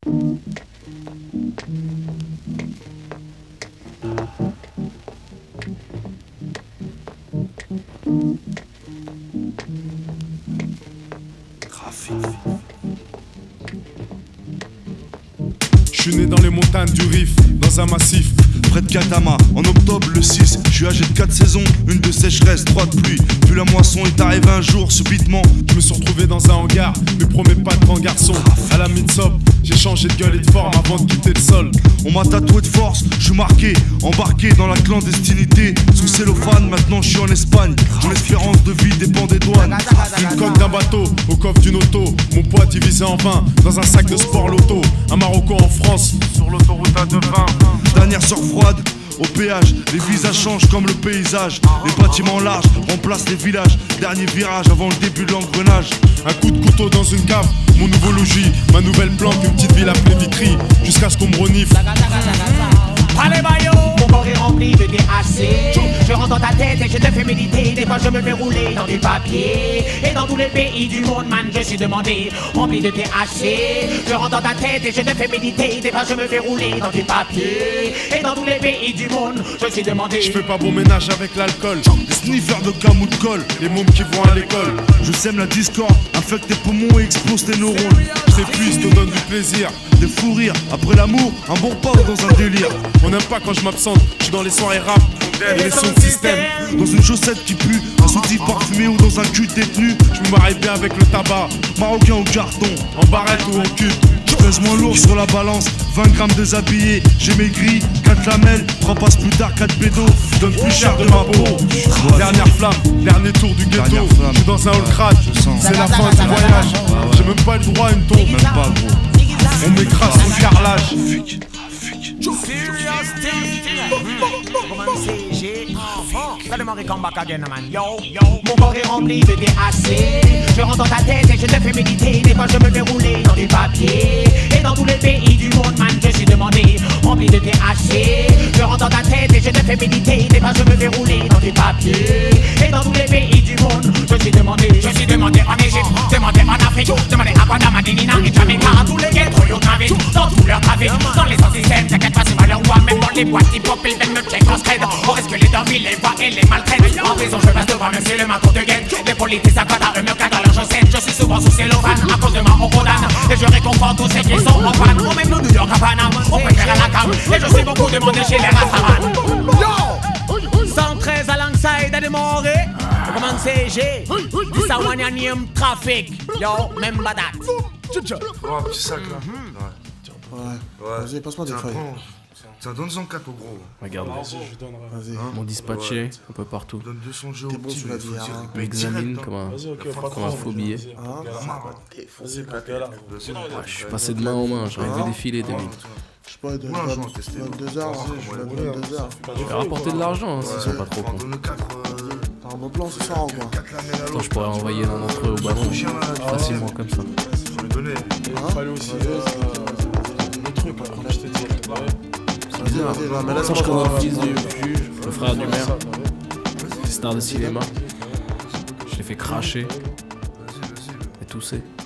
Je suis né dans les montagnes du Rif, dans un massif près de Katama, en octobre le 6. Je suis âgé de 4 saisons, une de sécheresse, 3 de pluie. Puis la moisson est arrivée un jour, subitement. Je me suis retrouvé dans un hangar, mais promets pas de grand garçon. À la mid-sop, j'ai changé de gueule et de forme avant de quitter le sol. On m'a tatoué de force, je suis marqué, embarqué dans la clandestinité. Sous cellophane, maintenant je suis en Espagne. Mon espérance de vie dépend des douanes. D'une coque d'un bateau au coffre d'une auto, mon poids divisé en 20 dans un sac de sport loto. Un Marocco en France, sur l'autoroute A20. Dernière sœur froide, au péage, les visages changent comme le paysage. Les bâtiments larges remplacent les villages. Dernier virage avant le début de l'engrenage. Un coup de couteau dans une cave, mon nouveau logis, ma nouvelle plante, une petite ville appelée Vitry, jusqu'à ce qu'on me renifle. Allez Bayo, mon corps est rempli de THC. Je rentre dans ta tête et je te fais méditer. Des fois je me fais rouler dans du papier. Et dans tous les pays du monde, man, je suis demandé, rempli de THC. Je rentre dans ta tête et je te fais méditer. Des fois je me fais rouler dans du papier. Et dans tous les pays du monde, je suis demandé. Je fais pas bon ménage avec l'alcool. Les sniffers de cam ou de colle, les mômes qui vont à l'école. Je sème la discorde, infecte tes poumons et explose tes neurones. Je t'épuise, te donne du plaisir. Des fous rires, après l'amour, un bon repas ou dans un délire. On n'aime pas quand je m'absente, je suis dans les soirées rap et les sons de système. Dans une chaussette qui pue, un soutif parfumé ou dans un cul détenu. Je me marie bien avec le tabac, marocain au carton, en barrette ou en cul. Je pèse moins lourd sur la balance, 20 grammes déshabillé. J'ai maigri, 4 lamelles, 3 passes plus tard, 4 pédos. Donne plus cher de ma peau. Dernière flamme, dernier tour du ghetto. Je suis dans un hall crade, c'est la fin du voyage. J'ai même pas le droit à une tombe. Même pas gros. On m'écrase au carrelage. Mon corps est rempli de THC. Je rentre dans ta tête et je te fais méditer. Des fois je me fais rouler dans du papier. Et dans tous les pays du monde, man, je suis demandé, rempli de THC. Je rentre dans ta tête et je te fais méditer. Des fois je me fais rouler dans du papier. Et dans tous les pays du monde, je suis demandé en Égypte, demandé en Afrique, demandé à Guadeloupe, Madinina et Jamaica. Tous les ghettos, yo trafic, dans tous leurs trafics, dans les sans-systèmes, t'inquiète pas, c'est pas leur loi. Même dans les boîtes hip-hop, ils viennent me check en scred. On risque les dormir, les voix et les maltraites. En prison, je passe devant même si le manteau de guette. Les politiques à eux me cadrent dans leurs chaussettes. Je suis souvent sous cellophane, à cause de moi on condamne. Et je réconforte tous ceux qui sont en panne. On même nous New York à Panama, on préfère à la cam. Et je suis beaucoup demandé chez les Rastaman. Yo 113 alongside à démorer. Comment c'est G? This a one name traffic. Yo, même badat. Oh, petit sac là. Ouais. Vas-y, passe-moi des feuilles. Ça donne 104 au gros. Regarde, Vas-y. mon dispatché un peu partout. Donne 200 G au T'es bon, petit. tu l'as dit. On m'examine comme un faux billet. Vas-y, Je suis passé de main en main, j'aurais vu défiler des mecs. je sais pas, donne 22 heures, je vais donner 2 heures. Je vais rapporter de l'argent s'ils sont pas trop cons. T'as un bon plan ce soir ou quoi? Attends, je pourrais envoyer l'un d'entre eux au ballon facilement comme ça. Fallait aussi le truc, comme je t'ai dit. Vas-y, mais là, Attends, je connais le fils du juge, le frère du maire, star de cinéma. Je l'ai fait cracher et tousser.